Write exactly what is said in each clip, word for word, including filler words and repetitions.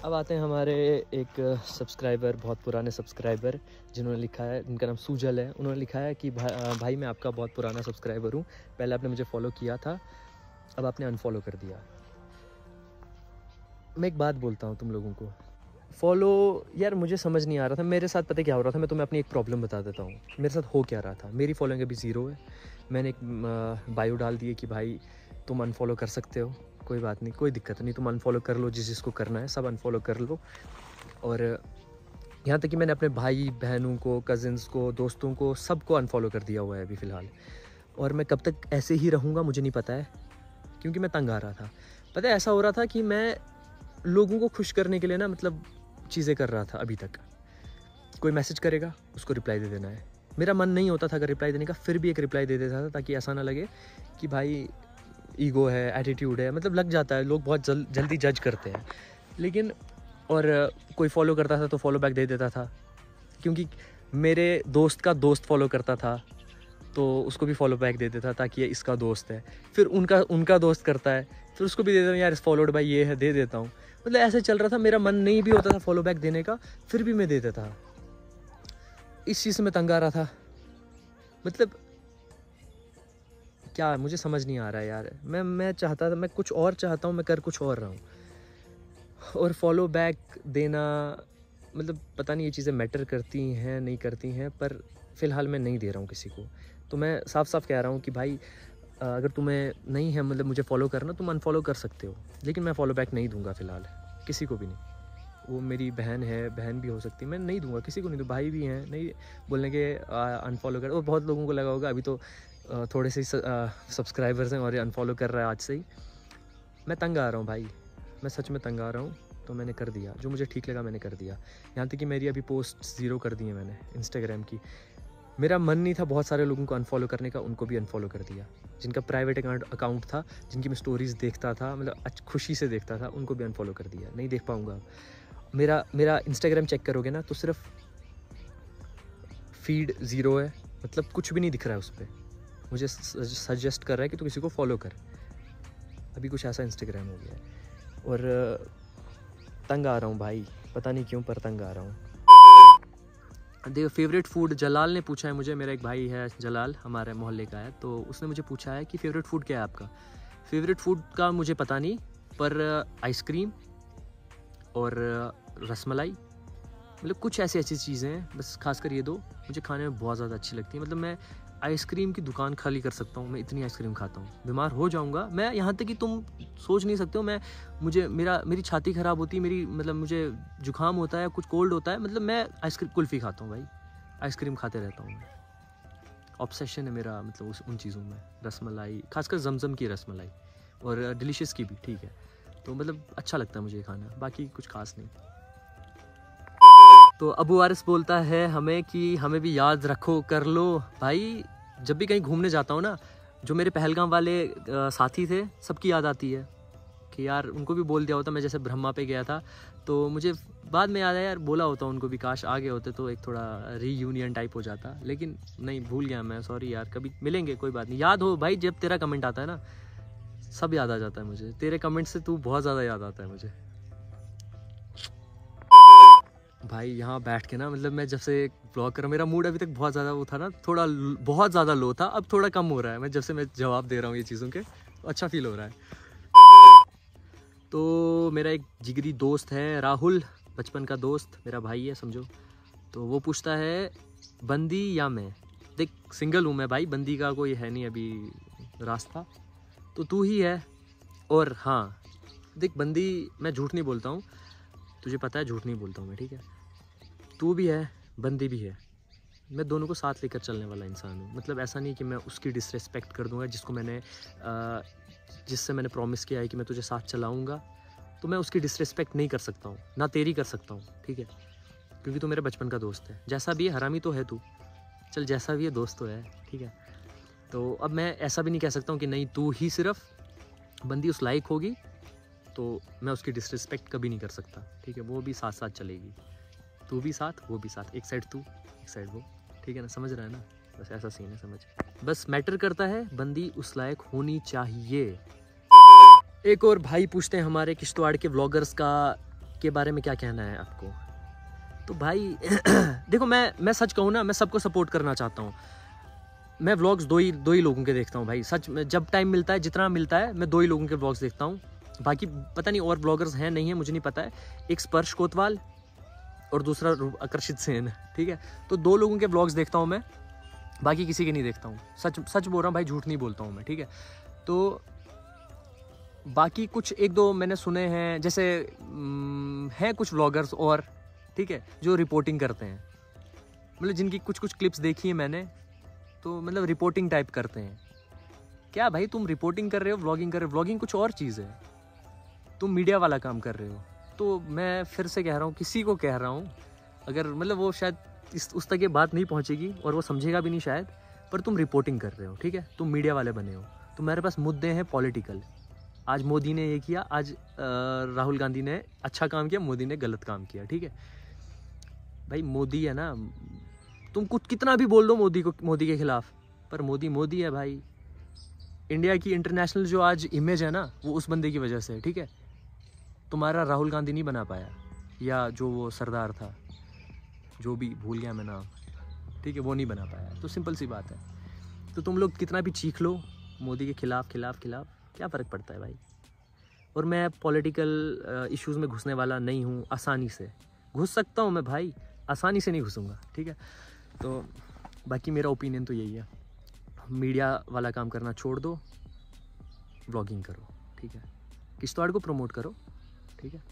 अब आते हैं हमारे एक सब्सक्राइबर, बहुत पुराने सब्सक्राइबर, जिन्होंने लिखा है, जिनका नाम सूजल है। उन्होंने लिखा है कि भाई, भाई मैं आपका बहुत पुराना सब्सक्राइबर हूँ। पहले आपने मुझे फॉलो किया था, अब आपने अनफॉलो कर दिया। मैं एक बात बोलता हूँ तुम लोगों को, फॉलो यार मुझे समझ नहीं आ रहा था मेरे साथ। पता क्या हो रहा था, मैं तुम्हें अपनी एक प्रॉब्लम बता देता हूँ मेरे साथ हो क्या रहा था। मेरी फॉलोइंग अभी ज़ीरो है। मैंने एक बायो डाल दिए कि भाई तुम अनफॉलो कर सकते हो, कोई बात नहीं, कोई दिक्कत नहीं, तुम अनफॉलो कर लो, जिस जिसको करना है सब अनफॉलो कर लो। और यहाँ तक कि मैंने अपने भाई बहनों को, कज़िन्स को, दोस्तों को, सबको अनफॉलो कर दिया हुआ है अभी फ़िलहाल। और मैं कब तक ऐसे ही रहूँगा मुझे नहीं पता है, क्योंकि मैं तंग आ रहा था। पता है ऐसा हो रहा था कि मैं लोगों को खुश करने के लिए ना मतलब चीज़ें कर रहा था। अभी तक कोई मैसेज करेगा उसको रिप्लाई दे देना है। मेरा मन नहीं होता था अगर रिप्लाई देने का, फिर भी एक रिप्लाई दे देता था ताकि ऐसा ना लगे कि भाई ईगो है, एटीट्यूड है। मतलब लग जाता है, लोग बहुत जल, जल्दी जज करते हैं। लेकिन और कोई फॉलो करता था तो फॉलो बैक दे देता था, क्योंकि मेरे दोस्त का दोस्त फॉलो करता था तो उसको भी फॉलो बैक दे देता ताकि ये इसका दोस्त है। फिर उनका उनका दोस्त करता है, फिर उसको भी दे देता हूँ, यार इस फॉलोड भाई ये है, दे देता हूँ। मतलब ऐसे चल रहा था, मेरा मन नहीं भी होता था फॉलो बैक देने का, फिर भी मैं दे देता था। इस चीज़ से मैं तंग आ रहा था। मतलब क्या, मुझे समझ नहीं आ रहा है यार। मैं मैं चाहता था, मैं कुछ और चाहता हूँ, मैं कर कुछ और रहा हूँ। और फॉलो बैक देना मतलब पता नहीं ये चीज़ें मैटर करती हैं नहीं करती हैं, पर फ़िलहाल मैं नहीं दे रहा हूँ किसी को। तो मैं साफ साफ कह रहा हूँ कि भाई अगर तुम्हें नहीं है मतलब मुझे फॉलो करना, तुम अनफॉलो कर सकते हो, लेकिन मैं फॉलो बैक नहीं दूंगा फ़िलहाल, किसी को भी नहीं। वो मेरी बहन है, बहन भी हो सकती है, मैं नहीं दूंगा किसी को, नहीं दूँ। भाई भी हैं, नहीं बोलने के अनफॉलो कर। और बहुत लोगों को लगा होगा अभी तो आ, थोड़े से सब्सक्राइबर्स हैं और ये अनफॉलो कर रहा है आज से ही। मैं तंग आ रहा हूँ भाई, मैं सच में तंग आ रहा हूँ। तो मैंने कर दिया जो मुझे ठीक लगा, मैंने कर दिया। यहाँ तक कि मेरी अभी पोस्ट ज़ीरो कर दी है मैंने इंस्टाग्राम की। मेरा मन नहीं था बहुत सारे लोगों को अनफॉलो करने का, उनको भी अनफॉलो कर दिया। जिनका प्राइवेट अकाउंट अकाउंट था, जिनकी मैं स्टोरीज़ देखता था, मतलब खुशी से देखता था, उनको भी अनफॉलो कर दिया। नहीं देख पाऊँगा। मेरा मेरा इंस्टाग्राम चेक करोगे ना तो सिर्फ फीड ज़ीरो है, मतलब कुछ भी नहीं दिख रहा है उस पर। मुझे सजेस्ट कर रहा है कि तू किसी को फॉलो कर। अभी कुछ ऐसा इंस्टाग्राम हो गया है। और तंग आ रहा हूँ भाई, पता नहीं क्यों पर तंग आ रहा हूँ। देखो फेवरेट फूड जलाल ने पूछा है मुझे, मेरा एक भाई है जलाल, हमारे मोहल्ले का है, तो उसने मुझे पूछा है कि फेवरेट फूड क्या है आपका। फेवरेट फूड का मुझे पता नहीं, पर आइसक्रीम और रसमलाई, मतलब कुछ ऐसी ऐसी चीज़ें हैं, बस खासकर ये दो मुझे खाने में बहुत ज़्यादा अच्छी लगती है। मतलब मैं आइसक्रीम की दुकान खाली कर सकता हूँ, मैं इतनी आइसक्रीम खाता हूँ, बीमार हो जाऊँगा मैं। यहाँ तक कि तुम सोच नहीं सकते हो, मैं मुझे मेरा मेरी छाती ख़राब होती है, मेरी मतलब मुझे जुकाम होता है, कुछ कोल्ड होता है, मतलब मैं आइसक्रीम कुल्फ़ी खाता हूँ भाई, आइसक्रीम खाते रहता हूँ मैं। ऑब्सेशन है मेरा मतलब उस उन चीज़ों में। रसमलाई, खासकर जमजम की रसमलाई, और डिलीशियस की भी, ठीक है। तो मतलब अच्छा लगता है मुझे खाना, बाकी कुछ खास नहीं। तो अबू वारिस बोलता है हमें कि हमें भी याद रखो, कर लो भाई। जब भी कहीं घूमने जाता हूँ ना, जो मेरे पहलगाम वाले आ, साथी थे, सबकी याद आती है कि यार उनको भी बोल दिया होता। मैं जैसे ब्रह्मा पे गया था तो मुझे बाद में याद आया यार, बोला होता उनको भी, काश आ गए होते तो एक थोड़ा रीयूनियन टाइप हो जाता। लेकिन नहीं, भूल गया मैं, सॉरी यार, कभी मिलेंगे, कोई बात नहीं। याद हो भाई, जब तेरा कमेंट आता है ना सब याद आ जाता है मुझे, तेरे कमेंट से तू बहुत ज़्यादा याद आता है मुझे भाई। यहाँ बैठ के ना मतलब मैं जब से ब्लॉग कर रहा हूँ, मेरा मूड अभी तक बहुत ज़्यादा वो था ना, थोड़ा बहुत ज़्यादा लो था, अब थोड़ा कम हो रहा है। मैं जब से मैं जवाब दे रहा हूँ ये चीज़ों के, तो अच्छा फील हो रहा है। तो मेरा एक जिगरी दोस्त है राहुल, बचपन का दोस्त, मेरा भाई है समझो। तो वो पूछता है बंदी या मैं। देख सिंगल हूँ मैं भाई, बंदी का कोई है नहीं अभी रास्ता, तो तू ही है। और हाँ देख बंदी, मैं झूठ नहीं बोलता हूँ, तुझे पता है झूठ नहीं बोलता हूँ मैं, ठीक है। तू भी है, बंदी भी है, मैं दोनों को साथ लेकर चलने वाला इंसान हूँ। मतलब ऐसा नहीं कि मैं उसकी डिसरेस्पेक्ट कर दूंगा, जिसको मैंने जिससे मैंने प्रॉमिस किया है कि मैं तुझे साथ चलाऊंगा, तो मैं उसकी डिसरेस्पेक्ट नहीं कर सकता हूँ, ना तेरी कर सकता हूँ, ठीक है। क्योंकि तू मेरे बचपन का दोस्त है, जैसा भी है, हरामी तो है तू, चल जैसा भी है दोस्त तो है, ठीक है। तो अब मैं ऐसा भी नहीं कह सकता हूँ कि नहीं तू ही सिर्फ, बंदी उस लायक होगी तो मैं उसकी डिसरिस्पेक्ट कभी नहीं कर सकता, ठीक है। वो भी साथ साथ चलेगी, तू भी साथ, वो भी साथ, एक साइड तू एक साइड वो, ठीक है ना, समझ रहा है ना। बस ऐसा सीन है, समझ। बस मैटर करता है बंदी उस लायक होनी चाहिए। एक और भाई पूछते हैं हमारे किश्तवाड़ के व्लॉगर्स का के बारे में क्या कहना है आपको? तो भाई देखो, मैं मैं सच कहूँ ना, मैं सबको सपोर्ट करना चाहता हूँ। मैं व्लॉग्स दो ही दो ही लोगों के देखता हूँ भाई, सच में। जब टाइम मिलता है, जितना मिलता है, मैं दो ही लोगों के व्लॉग्स देखता हूँ। बाकी पता नहीं और ब्लॉगर्स हैं नहीं है, मुझे नहीं पता है। एक स्पर्श कोतवाल और दूसरा आकर्षित सेन, ठीक है। तो दो लोगों के व्लॉग्स देखता हूँ मैं, बाकी किसी के नहीं देखता हूँ। सच सच बोल रहा हूँ भाई, झूठ नहीं बोलता हूँ मैं, ठीक है। तो बाकी कुछ एक दो मैंने सुने हैं, जैसे हैं कुछ व्लॉगर्स और, ठीक है, जो रिपोर्टिंग करते हैं, मतलब जिनकी कुछ कुछ क्लिप्स देखी है मैंने, तो मतलब रिपोर्टिंग टाइप करते हैं। क्या भाई, तुम रिपोर्टिंग कर रहे हो, व्लॉगिंग कर रहे हो? व्लॉगिंग कुछ और चीज़ है, तुम मीडिया वाला काम कर रहे हो। तो मैं फिर से कह रहा हूँ, किसी को कह रहा हूँ, अगर मतलब वो शायद इस उस तक ये बात नहीं पहुँचेगी और वो समझेगा भी नहीं शायद, पर तुम रिपोर्टिंग कर रहे हो, ठीक है, तुम मीडिया वाले बने हो। तो मेरे पास मुद्दे हैं पॉलिटिकल। आज मोदी ने ये किया, आज राहुल गांधी ने अच्छा काम किया, मोदी ने गलत काम किया, ठीक है भाई। मोदी है ना, तुम कुछ कितना भी बोल दो मोदी को, मोदी के खिलाफ, पर मोदी मोदी है भाई। इंडिया की इंटरनेशनल जो आज इमेज है ना, वो उस बंदे की वजह से है, ठीक है। तुम्हारा राहुल गांधी नहीं बना पाया, या जो वो सरदार था, जो भी भूल गया मैं नाम, ठीक है, वो नहीं बना पाया। तो सिंपल सी बात है। तो तुम लोग कितना भी चीख लो मोदी के खिलाफ खिलाफ खिलाफ, क्या फ़र्क पड़ता है भाई। और मैं पॉलिटिकल इश्यूज़ में घुसने वाला नहीं हूँ। आसानी से घुस सकता हूँ मैं भाई, आसानी से नहीं घुसूँगा, ठीक है। तो बाकी मेरा ओपिनियन तो यही है, मीडिया वाला काम करना छोड़ दो, व्लॉगिंग करो, ठीक है। किश्तवाड़ को प्रमोट करो, ठीक है।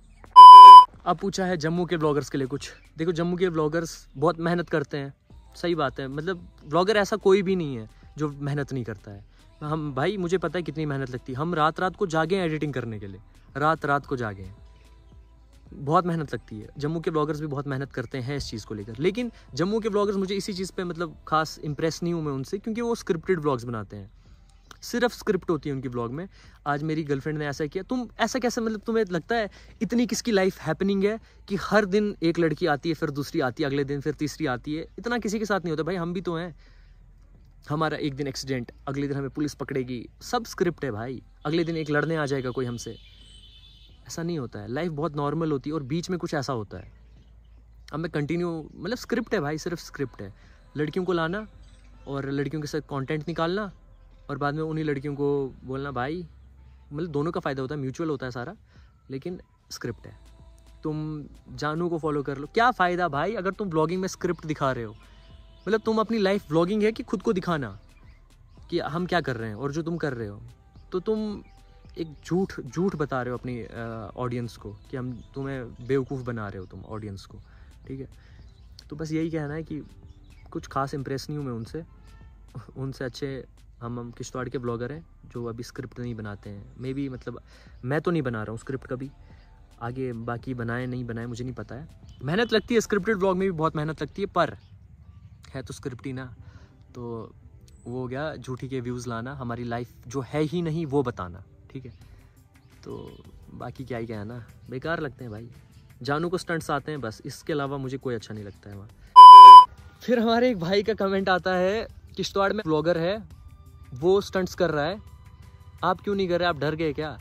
अब पूछा है जम्मू के ब्लॉगर्स के लिए कुछ। देखो, जम्मू के ब्लॉगर्स बहुत मेहनत करते हैं, सही बात है। मतलब ब्लॉगर ऐसा कोई भी नहीं है जो मेहनत नहीं करता है। हम भाई, मुझे पता है कितनी मेहनत लगती है। हम रात रात को जागे हैं एडिटिंग करने के लिए, रात रात को जागे हैं, बहुत मेहनत लगती है। जम्मू के ब्लॉगर्स भी बहुत मेहनत करते हैं इस चीज़ को लेकर। लेकिन जम्मू के ब्लॉगर्स मुझे इसी चीज़ पे मतलब खास इंप्रेस नहीं हूँ मैं उनसे, क्योंकि वो स्क्रिप्टेड ब्लॉग्स बनाते हैं, सिर्फ स्क्रिप्ट होती है उनकी ब्लॉग में। आज मेरी गर्लफ्रेंड ने ऐसा किया, तुम ऐसा कैसे, मतलब तुम्हें लगता है इतनी किसकी लाइफ हैपनिंग है कि हर दिन एक लड़की आती है, फिर दूसरी आती है, अगले दिन फिर तीसरी आती है? इतना किसी के साथ नहीं होता भाई, हम भी तो हैं। हमारा एक दिन एक्सीडेंट, अगले दिन हमें पुलिस पकड़ेगी, सब स्क्रिप्ट है भाई। अगले दिन एक लड़ने आ जाएगा कोई हमसे, ऐसा नहीं होता है। लाइफ बहुत नॉर्मल होती है और बीच में कुछ ऐसा होता है। अब मैं कंटिन्यू, मतलब स्क्रिप्ट है भाई, सिर्फ स्क्रिप्ट है। लड़कियों को लाना और लड़कियों के साथ कंटेंट निकालना, और बाद में उन्हीं लड़कियों को बोलना भाई, मतलब दोनों का फ़ायदा होता है, म्यूचुअल होता है सारा, लेकिन स्क्रिप्ट है। तुम जानू को फॉलो कर लो, क्या फ़ायदा भाई अगर तुम ब्लॉगिंग में स्क्रिप्ट दिखा रहे हो? मतलब तुम अपनी लाइफ ब्लॉगिंग है कि खुद को दिखाना कि हम क्या कर रहे हैं और जो तुम कर रहे हो, तो तुम एक झूठ झूठ बता रहे हो अपनी ऑडियंस को कि हम तुम्हें बेवकूफ़ बना रहे हो तुम ऑडियंस को, ठीक है। तो बस यही कहना है कि कुछ खास इम्प्रेस नहीं हूँ मैं उनसे। उनसे अच्छे हम हम किश्तवाड़ के ब्लॉगर हैं जो अभी स्क्रिप्ट नहीं बनाते हैं। मे बी, मतलब मैं तो नहीं बना रहा हूँ स्क्रिप्ट कभी, आगे बाकी बनाए नहीं बनाए मुझे नहीं पता है। मेहनत लगती है, स्क्रिप्टेड ब्लॉग में भी बहुत मेहनत लगती है, पर है तो स्क्रिप्ट ही ना। तो वो हो गया झूठी के व्यूज़ लाना, हमारी लाइफ जो है ही नहीं वो बताना, ठीक है। तो बाकी क्या ही कहना, बेकार लगते हैं भाई। जानू को स्टंट्स आते हैं बस, इसके अलावा मुझे कोई अच्छा नहीं लगता है वहाँ। फिर हमारे एक भाई का कमेंट आता है, किश्तवाड़ में ब्लॉगर है, वो स्टंट्स कर रहा है, आप क्यों नहीं कर रहे, आप डर गए क्या?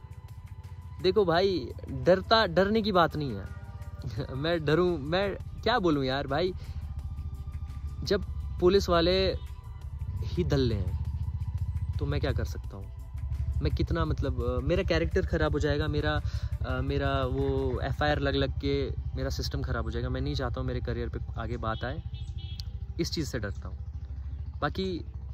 देखो भाई, डरता डरने की बात नहीं है। मैं डरूं, मैं क्या बोलूं यार भाई, जब पुलिस वाले ही दल्ले हैं तो मैं क्या कर सकता हूँ? मैं कितना, मतलब मेरा कैरेक्टर ख़राब हो जाएगा, मेरा आ, मेरा वो एफ आई आर लग लग के मेरा सिस्टम ख़राब हो जाएगा। मैं नहीं चाहता हूँ मेरे करियर पे आगे बात आए, इस चीज़ से डरता हूँ। बाकी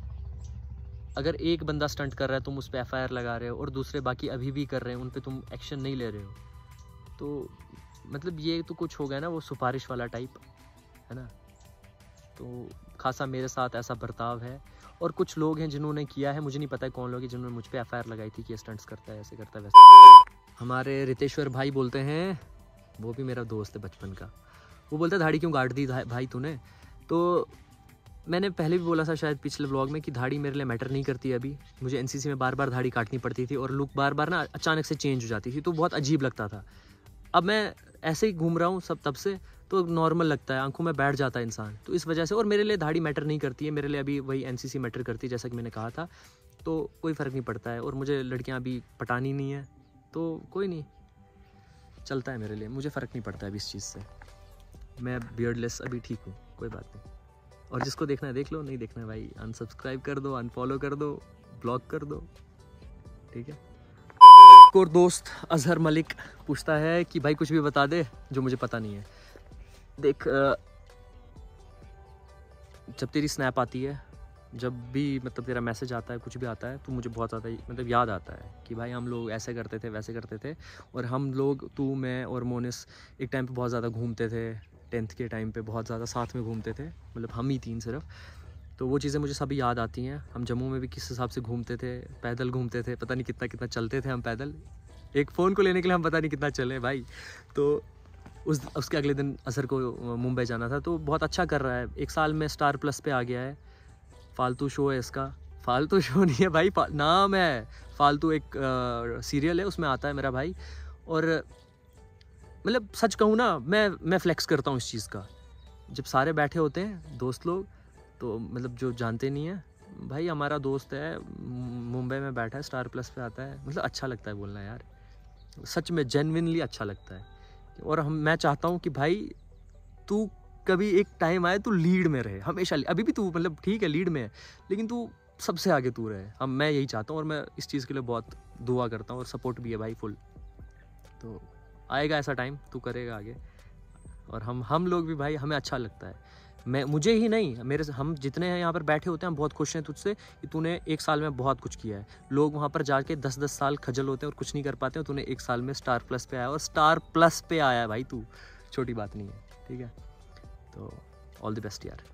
अगर एक बंदा स्टंट कर रहा है, तुम उस पर एफ आई आर लगा रहे हो, और दूसरे बाकी अभी भी कर रहे हैं, उन पर तुम एक्शन नहीं ले रहे हो, तो मतलब ये तो कुछ हो गया ना वो सुपारिश वाला टाइप, है ना। तो खासा मेरे साथ ऐसा बर्ताव है। और कुछ लोग हैं जिन्होंने किया है, मुझे नहीं पता है कौन लोग हैं, जिन्होंने मुझ पे एफ आई आर लगाई थी कि ये स्टंट्स करता है, ऐसे करता है वैसे। हमारे रितेश्वर भाई बोलते हैं, वो भी मेरा दोस्त है बचपन का, वो बोलता है दाढ़ी क्यों काट दी भाई तूने? तो मैंने पहले भी बोला था शायद पिछले व्लॉग में कि दाढ़ी मेरे लिए मैटर नहीं करती है अभी। मुझे एन सी सी में बार बार दाढ़ी काटनी पड़ती थी और लुक बार बार ना अचानक से चेंज हो जाती थी, तो बहुत अजीब लगता था। अब मैं ऐसे ही घूम रहा हूँ सब तब से, तो नॉर्मल लगता है, आंखों में बैठ जाता है इंसान, तो इस वजह से। और मेरे लिए दाढ़ी मैटर नहीं करती है, मेरे लिए अभी वही एन सी सी मैटर करती है, जैसा कि मैंने कहा था, तो कोई फ़र्क नहीं पड़ता है। और मुझे लड़कियां अभी पटानी नहीं है, तो कोई नहीं, चलता है मेरे लिए, मुझे फ़र्क नहीं पड़ता अभी इस चीज़ से। मैं बियर्डलेस अभी ठीक हूँ, कोई बात नहीं। और जिसको देखना है देख लो, नहीं देखना है भाई अनसब्सक्राइब कर दो, अनफॉलो कर दो, ब्लॉक कर दो, ठीक है। एक और दोस्त अजहर मलिक पूछता है कि भाई कुछ भी बता दे जो मुझे पता नहीं है। देख, जब तेरी स्नैप आती है, जब भी मतलब तेरा मैसेज आता है, कुछ भी आता है, तो मुझे बहुत ज़्यादा मतलब याद आता है कि भाई हम लोग ऐसे करते थे, वैसे करते थे। और हम लोग, तू, मैं और मोनिस एक टाइम पे बहुत ज़्यादा घूमते थे। टेंथ के टाइम पे बहुत ज़्यादा साथ में घूमते थे, मतलब हम ही तीन सिर्फ। तो वो चीज़ें मुझे सभी याद आती हैं। हम जम्मू में भी किस हिसाब से घूमते थे, पैदल घूमते थे, पता नहीं कितना कितना चलते थे हम पैदल। एक फ़ोन को लेने के लिए हम पता नहीं कितना चले भाई। तो उस उसके अगले दिन अजहर को मुंबई जाना था। तो बहुत अच्छा कर रहा है, एक साल में स्टार प्लस पे आ गया है। फालतू शो है इसका, फालतू शो नहीं है भाई, नाम है फालतू, एक आ, सीरियल है, उसमें आता है मेरा भाई। और मतलब सच कहूँ ना, मैं मैं फ्लेक्स करता हूँ इस चीज़ का। जब सारे बैठे होते हैं दोस्त लोग, तो मतलब जो जानते नहीं है, भाई हमारा दोस्त है, मुंबई में बैठा है, स्टार प्लस पे आता है, मतलब अच्छा लगता है बोलना यार, सच में जेन्युइनली अच्छा लगता है। और हम मैं चाहता हूँ कि भाई तू कभी एक टाइम आए तू लीड में रहे हमेशा। अभी भी तू मतलब ठीक है लीड में है, लेकिन तू सबसे आगे तू रहे। हम मैं यही चाहता हूँ और मैं इस चीज़ के लिए बहुत दुआ करता हूँ और सपोर्ट भी है भाई फुल। तो आएगा ऐसा टाइम, तू करेगा आगे। और हम हम लोग भी भाई, हमें अच्छा लगता है। मैं मुझे ही नहीं, मेरे हम जितने हैं यहाँ पर बैठे होते हैं, हम बहुत खुश हैं तुझसे कि तूने एक साल में बहुत कुछ किया है। लोग वहाँ पर जाके दस दस साल खजल होते हैं और कुछ नहीं कर पाते हैं, तूने एक साल में स्टार प्लस पे आया, और स्टार प्लस पे आया है भाई तू, छोटी बात नहीं है, ठीक है। तो ऑल द बेस्ट यार।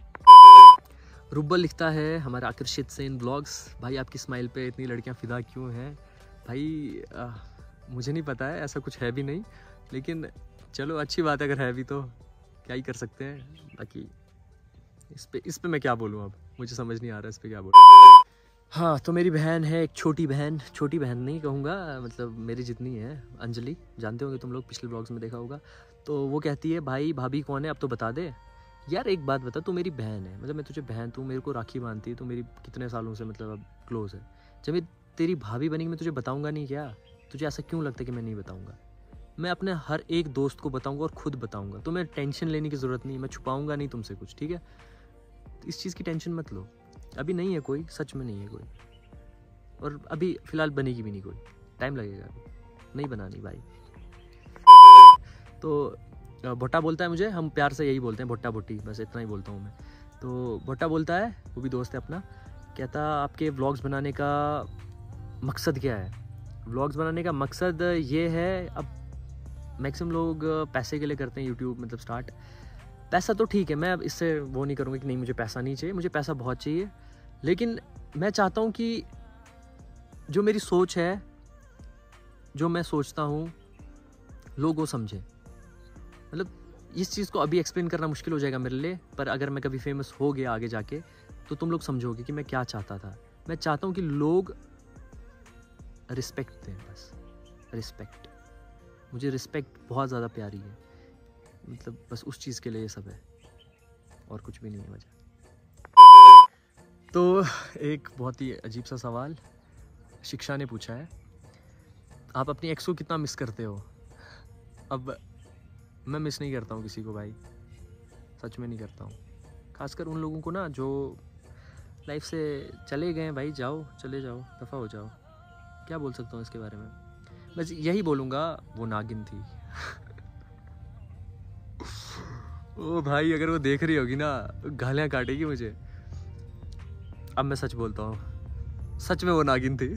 रुब्बल लिखता है, हमारा आकर्षित सेन ब्लॉग्स, भाई आपकी स्माइल पे इतनी लड़कियां फिदा क्यों हैं भाई? आ, मुझे नहीं पता है, ऐसा कुछ है भी नहीं, लेकिन चलो अच्छी बात है, अगर है भी तो क्या ही कर सकते हैं। बाकी इस पे इस पे मैं क्या बोलूँ, अब मुझे समझ नहीं आ रहा इस पे क्या बोलूँ। हाँ, तो मेरी बहन है, एक छोटी बहन, छोटी बहन नहीं कहूँगा, मतलब मेरी जितनी है, अंजलि, जानते होंगे तुम लोग, पिछले ब्लॉग्स में देखा होगा। तो वो कहती है भाई भाभी कौन है अब तो बता दे। यार एक बात बता, तू मेरी बहन है, मतलब मैं तुझे बहन, तू मेरे को राखी बांधती है, तू मेरी कितने सालों से मतलब अब क्लोज है। जब मैं तेरी भाभी बनेगी मैं तुझे बताऊँगा नहीं क्या? तुझे ऐसा क्यों लगता है कि मैं नहीं बताऊँगा? मैं अपने हर एक दोस्त को बताऊँगा और ख़ुद बताऊँगा। तो मैं टेंशन लेने की ज़रूरत नहीं, मैं छुपाऊँगा नहीं तुमसे कुछ, ठीक है? इस चीज़ की टेंशन मत लो। अभी नहीं है कोई, सच में नहीं है कोई, और अभी फ़िलहाल बनेगी भी नहीं कोई, टाइम लगेगा, नहीं बनानी भाई। तो भुट्टा बोलता है मुझे, हम प्यार से यही बोलते हैं, भुट्टा भुट्टी, बस इतना ही बोलता हूँ मैं। तो भुट्टा बोलता है, वो भी दोस्त है अपना, कहता आपके व्लॉग्स बनाने का मकसद क्या है? व्लॉग्स बनाने का मकसद ये है, अब मैक्सिमम लोग पैसे के लिए करते हैं यूट्यूब मतलब स्टार्ट। पैसा तो ठीक है, मैं अब इससे वो नहीं करूँगा कि नहीं मुझे पैसा नहीं चाहिए, मुझे पैसा बहुत चाहिए, लेकिन मैं चाहता हूँ कि जो मेरी सोच है, जो मैं सोचता हूँ, लोग वो समझें। मतलब इस चीज़ को अभी एक्सप्लेन करना मुश्किल हो जाएगा मेरे लिए, पर अगर मैं कभी फेमस हो गया आगे जाके, तो तुम लोग समझोगे कि मैं क्या चाहता था। मैं चाहता हूँ कि लोग रिस्पेक्ट दें, बस रिस्पेक्ट। मुझे रिस्पेक्ट बहुत ज़्यादा प्यारी है, मतलब बस उस चीज़ के लिए ये सब है, और कुछ भी नहीं है वजह। तो एक बहुत ही अजीब सा सवाल शिक्षा ने पूछा है, आप अपनी एक्स को कितना मिस करते हो? अब मैं मिस नहीं करता हूँ किसी को भाई, सच में नहीं करता हूँ। खासकर उन लोगों को ना जो लाइफ से चले गए भाई, जाओ, चले जाओ, दफ़ा हो जाओ। क्या बोल सकता हूँ इसके बारे में? बस यही बोलूँगा, वो नागिन थी। ओ भाई, अगर वो देख रही होगी ना, गालियाँ काटेगी मुझे। अब मैं सच बोलता हूँ, सच में वो नागिन थी।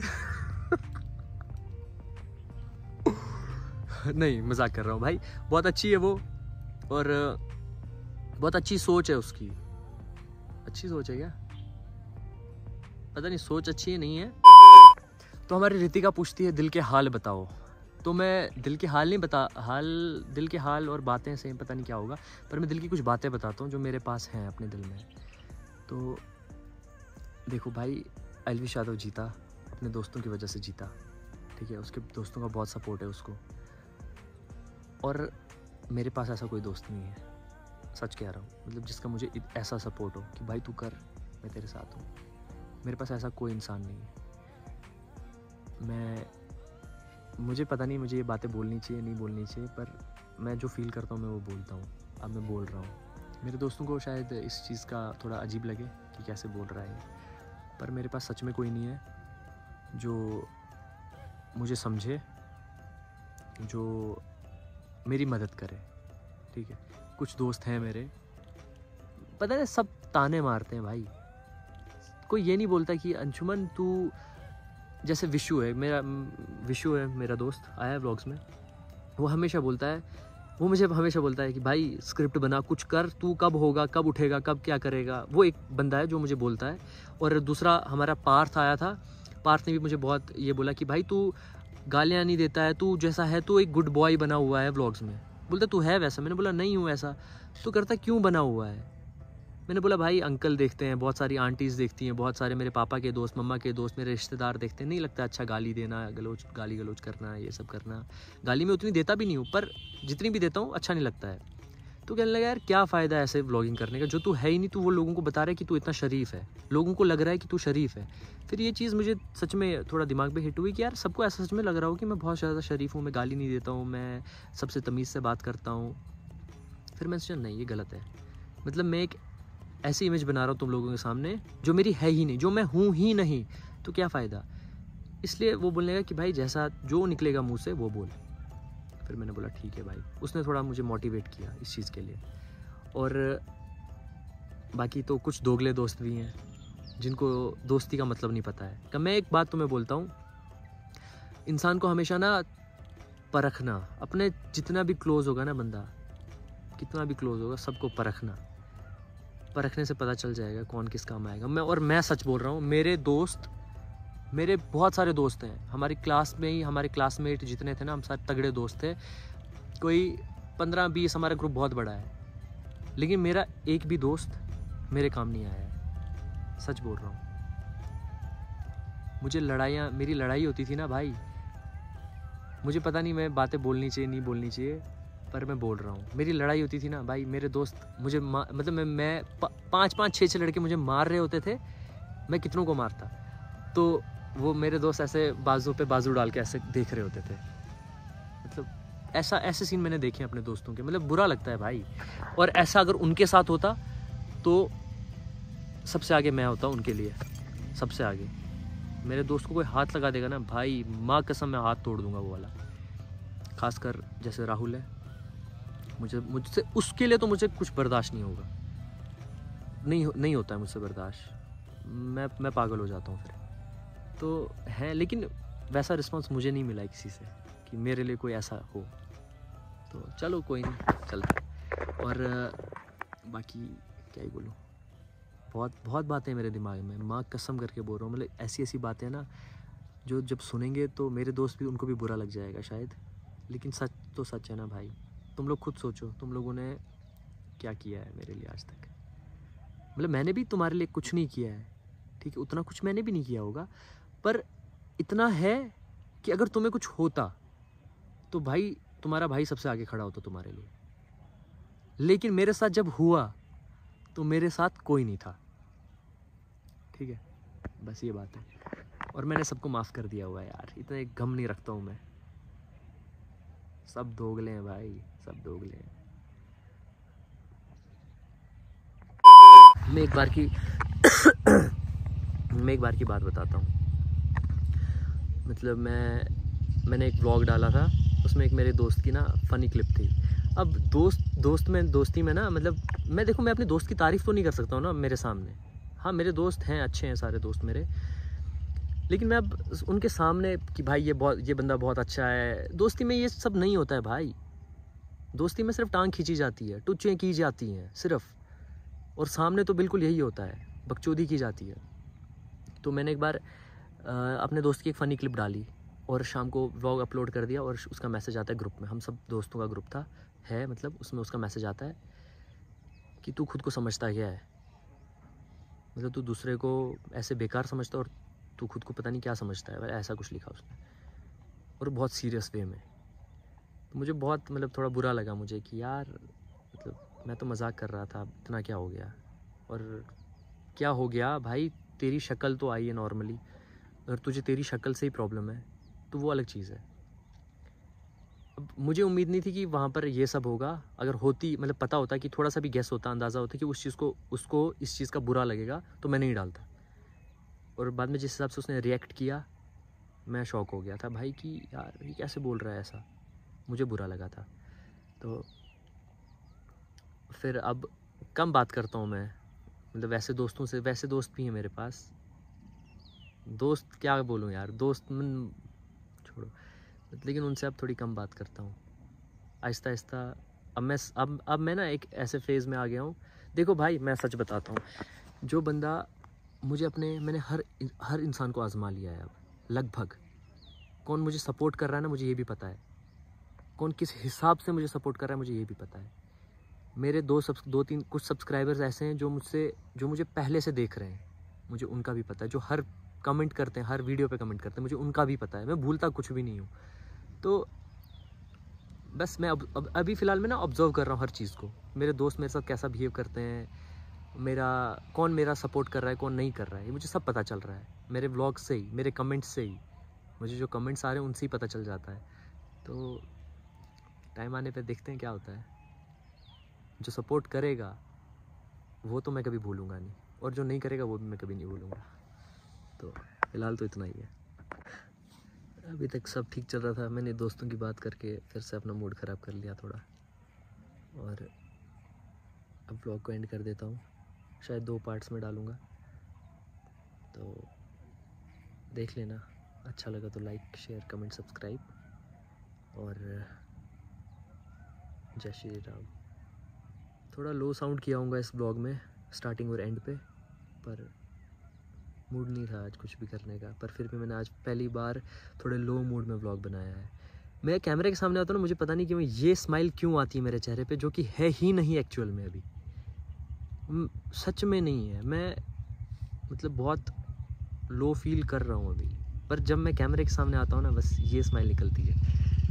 नहीं, मजाक कर रहा हूँ भाई, बहुत अच्छी है वो, और बहुत अच्छी सोच है उसकी। अच्छी सोच है क्या? पता नहीं, सोच अच्छी है नहीं है। तो हमारी रितिका पूछती है, दिल के हाल बताओ। तो मैं दिल के हाल नहीं बता हाल दिल के हाल और बातें सेम, पता नहीं क्या होगा, पर मैं दिल की कुछ बातें बताता हूँ जो मेरे पास हैं अपने दिल में। तो देखो भाई, अलविश यादव जीता अपने दोस्तों की वजह से जीता, ठीक है, उसके दोस्तों का बहुत सपोर्ट है उसको, और मेरे पास ऐसा कोई दोस्त नहीं है, सच कह रहा हूँ, मतलब जिसका मुझे ऐसा सपोर्ट हो कि भाई तू कर, मैं तेरे साथ हूँ। मेरे पास ऐसा कोई इंसान नहीं है। मैं मुझे पता नहीं मुझे ये बातें बोलनी चाहिए नहीं बोलनी चाहिए, पर मैं जो फील करता हूँ मैं वो बोलता हूँ। अब मैं बोल रहा हूँ। मेरे दोस्तों को शायद इस चीज़ का थोड़ा अजीब लगे कि कैसे बोल रहा है, पर मेरे पास सच में कोई नहीं है जो मुझे समझे, जो मेरी मदद करे। ठीक है, कुछ दोस्त हैं मेरे, पता है सब ताने मारते हैं भाई। कोई ये नहीं बोलता कि अंशुमन तू, जैसे विशु है मेरा विशु है मेरा दोस्त, आया है व्लॉग्स में, वो हमेशा बोलता है, वो मुझे हमेशा बोलता है कि भाई स्क्रिप्ट बना, कुछ कर, तू कब होगा, कब उठेगा, कब क्या करेगा। वो एक बंदा है जो मुझे बोलता है। और दूसरा हमारा पार्थ आया था, पार्थ ने भी मुझे बहुत ये बोला कि भाई तू गालियाँ नहीं देता है, तू जैसा है तू एक गुड बॉय बना हुआ है व्लॉग्स में। बोलता तू है वैसा। मैंने बोला नहीं हूँ ऐसा। तो करता क्यों बना हुआ है। मैंने बोला भाई अंकल देखते हैं, बहुत सारी आंटीज़ देखती हैं, बहुत सारे मेरे पापा के दोस्त, मम्मा के दोस्त, मेरे रिश्तेदार देखते हैं, नहीं लगता अच्छा गाली देना, गलोच गाली गलोच करना, ये सब करना। गाली में उतनी देता भी नहीं हूँ, पर जितनी भी देता हूँ अच्छा नहीं लगता है। तो कहने लगा यार क्या फ़ायदा है ऐसे व्लॉगिंग करने का, जो तू है ही नहीं, तू वो लोगों को बता रहा है कि तू इतना शरीफ है, लोगों को लग रहा है कि तू शरीफ है। फिर ये चीज़ मुझे सच में थोड़ा दिमाग में हिट हुई कि यार सबको ऐसा सच में लग रहा हो कि मैं बहुत ज़्यादा शरीफ हूँ, मैं गाली नहीं देता हूँ, मैं सबसे तमीज़ से बात करता हूँ। फिर मैंने सोचा नहीं ये गलत है, मतलब मैं एक ऐसी इमेज बना रहा हूँ तुम लोगों के सामने जो मेरी है ही नहीं, जो मैं हूँ ही नहीं, तो क्या फ़ायदा। इसलिए वो बोलने लगा कि भाई जैसा जो निकलेगा मुँह से वो बोल। फिर मैंने बोला ठीक है भाई। उसने थोड़ा मुझे मोटिवेट किया इस चीज़ के लिए। और बाकी तो कुछ दोगले दोस्त भी हैं जिनको दोस्ती का मतलब नहीं पता है। कि मैं एक बात तुम्हें बोलता हूँ, इंसान को हमेशा ना परखना, अपने जितना भी क्लोज़ होगा ना बंदा, कितना भी क्लोज़ होगा, सबको परखना। परखने से पता चल जाएगा कौन किस काम आएगा। मैं और मैं सच बोल रहा हूँ, मेरे दोस्त, मेरे बहुत सारे दोस्त हैं हमारी क्लास में ही, हमारे क्लासमेट जितने थे ना, हम सारे तगड़े दोस्त थे। कोई पंद्रह बीस, हमारा ग्रुप बहुत बड़ा है, लेकिन मेरा एक भी दोस्त मेरे काम नहीं आया है। सच बोल रहा हूँ। मुझे लड़ाइयाँ, मेरी लड़ाई होती थी ना भाई, मुझे पता नहीं मैं बातें बोलनी चाहिए नहीं बोलनी चाहिए, पर मैं बोल रहा हूँ। मेरी लड़ाई होती थी ना भाई, मेरे दोस्त मुझे मतलब मैं मैं पाँच पाँच छः छः लड़के मुझे मार रहे होते थे, मैं कितनों को मारता, तो वो मेरे दोस्त ऐसे बाजू पे बाजू डाल के ऐसे देख रहे होते थे। मतलब ऐसा ऐसे सीन मैंने देखे अपने दोस्तों के, मतलब बुरा लगता है भाई। और ऐसा अगर उनके साथ होता तो सबसे आगे मैं होता उनके लिए, सबसे आगे। मेरे दोस्त को कोई हाथ लगा देगा ना भाई, माँ कसम मैं हाथ तोड़ दूंगा वो वाला। खासकर जैसे राहुल है, मुझे मुझसे उसके लिए तो मुझे कुछ बर्दाश्त नहीं होगा, नहीं नहीं होता है मुझसे बर्दाश्त। मैं मैं पागल हो जाता हूँ फिर तो है। लेकिन वैसा रिस्पांस मुझे नहीं मिला किसी से कि मेरे लिए कोई ऐसा हो। तो चलो कोई नहीं, चलता। और बाकी क्या ही बोलूँ, बहुत बहुत बातें मेरे दिमाग में, माँ कसम करके बोल रहा हूँ। मतलब ऐसी ऐसी बातें ना जो जब सुनेंगे तो मेरे दोस्त भी, उनको भी बुरा लग जाएगा शायद, लेकिन सच तो सच है ना भाई। तुम लोग खुद सोचो, तुम लोगों ने क्या किया है मेरे लिए आज तक। मतलब मैंने भी तुम्हारे लिए कुछ नहीं किया है, ठीक है, उतना कुछ मैंने भी नहीं किया होगा, पर इतना है कि अगर तुम्हें कुछ होता तो भाई तुम्हारा भाई सबसे आगे खड़ा होता तुम्हारे लिए। लेकिन मेरे साथ जब हुआ तो मेरे साथ कोई नहीं था, ठीक है, बस ये बात है। और मैंने सबको माफ़ कर दिया हुआ है यार, इतना एक गम नहीं रखता हूँ मैं। सब दोगले हैं भाई, सब दोगले हैं। मैं एक बार की मैं एक बार की बात बताता हूँ। मतलब मैं मैंने एक व्लॉग डाला था, उसमें एक मेरे दोस्त की ना फ़नी क्लिप थी। अब दोस्त दोस्त में दोस्ती में ना, मतलब मैं देखो मैं अपने दोस्त की तारीफ़ तो नहीं कर सकता हूँ ना मेरे सामने। हाँ मेरे दोस्त हैं, अच्छे हैं सारे दोस्त मेरे, लेकिन मैं अब उनके सामने कि भाई ये बहुत ये बंदा बहुत अच्छा है, दोस्ती में ये सब नहीं होता है भाई। दोस्ती में सिर्फ टांग खींची जाती है, टुच्चें की जाती हैं सिर्फ, और सामने तो बिल्कुल यही होता है, बकचोदी की जाती है। तो मैंने एक बार आ, अपने दोस्त की एक फ़नी क्लिप डाली और शाम को व्लॉग अपलोड कर दिया, और उसका मैसेज आता है ग्रुप में, हम सब दोस्तों का ग्रुप था है, मतलब उसमें उसका मैसेज आता है कि तू खुद को समझता क्या है, मतलब तू दूसरे को ऐसे बेकार समझता और तू खुद को पता नहीं क्या समझता है, ऐसा कुछ लिखा उसने, और बहुत सीरियस वे में। तो मुझे बहुत मतलब थोड़ा बुरा लगा मुझे कि यार मतलब मैं तो मजाक कर रहा था, इतना क्या हो गया। और क्या हो गया भाई, तेरी शक्ल तो आई है नॉर्मली, अगर तुझे तेरी शक्ल से ही प्रॉब्लम है तो वो अलग चीज़ है, अब मुझे उम्मीद नहीं थी कि वहाँ पर ये सब होगा। अगर होती मतलब पता होता कि थोड़ा सा भी गेस होता, अंदाज़ा होता कि उस चीज़ को उसको इस चीज़ का बुरा लगेगा तो मैं नहीं डालता। और बाद में जिस हिसाब से उसने रिएक्ट किया मैं शॉक हो गया था भाई कि यार ये कैसे बोल रहा है ऐसा, मुझे बुरा लगा था। तो फिर अब कम बात करता हूँ मैं, मतलब वैसे दोस्तों से, वैसे दोस्त भी हैं मेरे पास, दोस्त क्या बोलूँ यार, दोस्त मन छोड़ो, लेकिन उनसे अब थोड़ी कम बात करता हूँ आहिस्ता आहिस्ता। अब मैं अब अब मैं ना एक ऐसे फेज़ में आ गया हूँ। देखो भाई मैं सच बताता हूँ, जो बंदा मुझे अपने, मैंने हर हर इंसान को आजमा लिया है अब लगभग। कौन मुझे सपोर्ट कर रहा है ना मुझे ये भी पता है, कौन किस हिसाब से मुझे सपोर्ट कर रहा है मुझे ये भी पता है। मेरे दो सब दो तीन कुछ सब्सक्राइबर्स ऐसे हैं जो मुझसे जो मुझे पहले से देख रहे हैं, मुझे उनका भी पता है। जो हर कमेंट करते हैं, हर वीडियो पे कमेंट करते हैं, मुझे उनका भी पता है। मैं भूलता कुछ भी नहीं हूँ। तो बस मैं अब, अब अभी फ़िलहाल मैं ना ऑब्ज़र्व कर रहा हूँ हर चीज़ को। मेरे दोस्त मेरे साथ कैसा बिहेव करते हैं, मेरा कौन मेरा सपोर्ट कर रहा है कौन नहीं कर रहा है, ये मुझे सब पता चल रहा है। मेरे व्लॉग से ही, मेरे कमेंट्स से ही, मुझे जो कमेंट्स आ रहे हैं उनसे ही पता चल जाता है। तो टाइम आने पे देखते हैं क्या होता है। जो सपोर्ट करेगा वो तो मैं कभी भूलूंगा नहीं, और जो नहीं करेगा वो भी मैं कभी नहीं भूलूंगा। तो फ़िलहाल तो इतना ही है। अभी तक सब ठीक चल रहा था, मैंने दोस्तों की बात करके फिर से अपना मूड ख़राब कर लिया थोड़ा, और अब व्लॉग को एंड कर देता हूँ। शायद दो पार्ट्स में डालूँगा, तो देख लेना। अच्छा लगा तो लाइक शेयर कमेंट सब्सक्राइब, और जय श्री राम। थोड़ा लो साउंड किया होगा इस ब्लॉग में स्टार्टिंग और एंड पे, पर मूड नहीं था आज कुछ भी करने का। पर फिर भी मैंने आज पहली बार थोड़े लो मूड में व्लॉग बनाया है। मैं कैमरे के सामने आता हूँ ना, मुझे पता नहीं क्यों ये स्माइल क्यों आती है मेरे चेहरे पे, जो कि है ही नहीं एक्चुअल में, अभी सच में नहीं है। मैं मतलब बहुत लो फील कर रहा हूँ अभी, पर जब मैं कैमरे के सामने आता हूँ ना बस ये स्माइल निकलती है,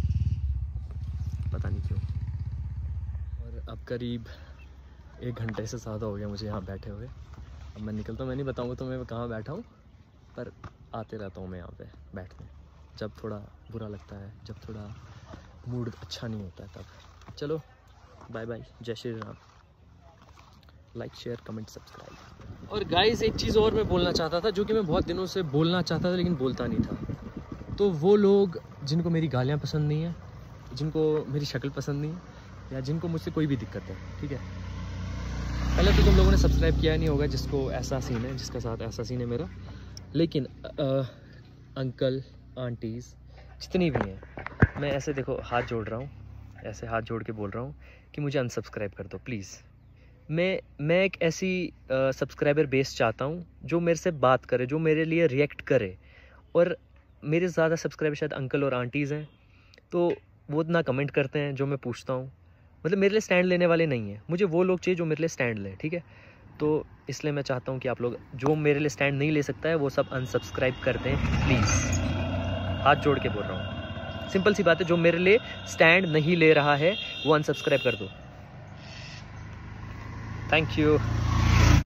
पता नहीं क्यों। और अब करीब एक घंटे से ज़्यादा हो गया मुझे यहाँ बैठे हुए। अब मैं निकलता हूँ, मैं नहीं बताऊँगा तो मैं कहाँ बैठा हूँ, पर आते रहता हूँ मैं यहाँ पे बैठने, जब थोड़ा बुरा लगता है, जब थोड़ा मूड अच्छा नहीं होता है तब। चलो बाय बाय, जय Shri Ram. Like share comment subscribe. और गाइस एक चीज़ और मैं बोलना चाहता था, जो कि मैं बहुत दिनों से बोलना चाहता था लेकिन बोलता नहीं था। तो वो लोग जिनको मेरी गालियाँ पसंद नहीं है, जिनको मेरी शक्ल पसंद नहीं है, या जिनको मुझसे कोई भी दिक्कत है, ठीक है, पहले तो तुम लोगों ने सब्सक्राइब किया नहीं होगा, जिसको ऐसा सीन है, जिसका साथ ऐसा सीन है मेरा। लेकिन आ, अंकल आंटीज़ जितनी भी हैं, मैं ऐसे देखो हाथ जोड़ रहा हूँ, ऐसे हाथ जोड़ के बोल रहा हूँ कि मुझे अनसब्सक्राइब कर दो प्लीज़। मैं मैं एक ऐसी सब्सक्राइबर बेस चाहता हूँ जो मेरे से बात करे, जो मेरे लिए रिएक्ट करे। और मेरे ज़्यादा सब्सक्राइबर शायद अंकल और आंटीज़ हैं, तो वो ना कमेंट करते हैं जो मैं पूछता हूँ, मतलब मेरे लिए स्टैंड लेने वाले नहीं हैं। मुझे वो लोग चाहिए जो मेरे लिए स्टैंड लें, ठीक है। तो इसलिए मैं चाहता हूँ कि आप लोग जो मेरे लिए स्टैंड नहीं ले सकता है वो सब अनसब्सक्राइब कर दें प्लीज़। हाथ जोड़ के बोल रहा हूँ, सिंपल सी बात है, जो मेरे लिए स्टैंड नहीं ले रहा है वो अनसब्सक्राइब कर दो। Thank you.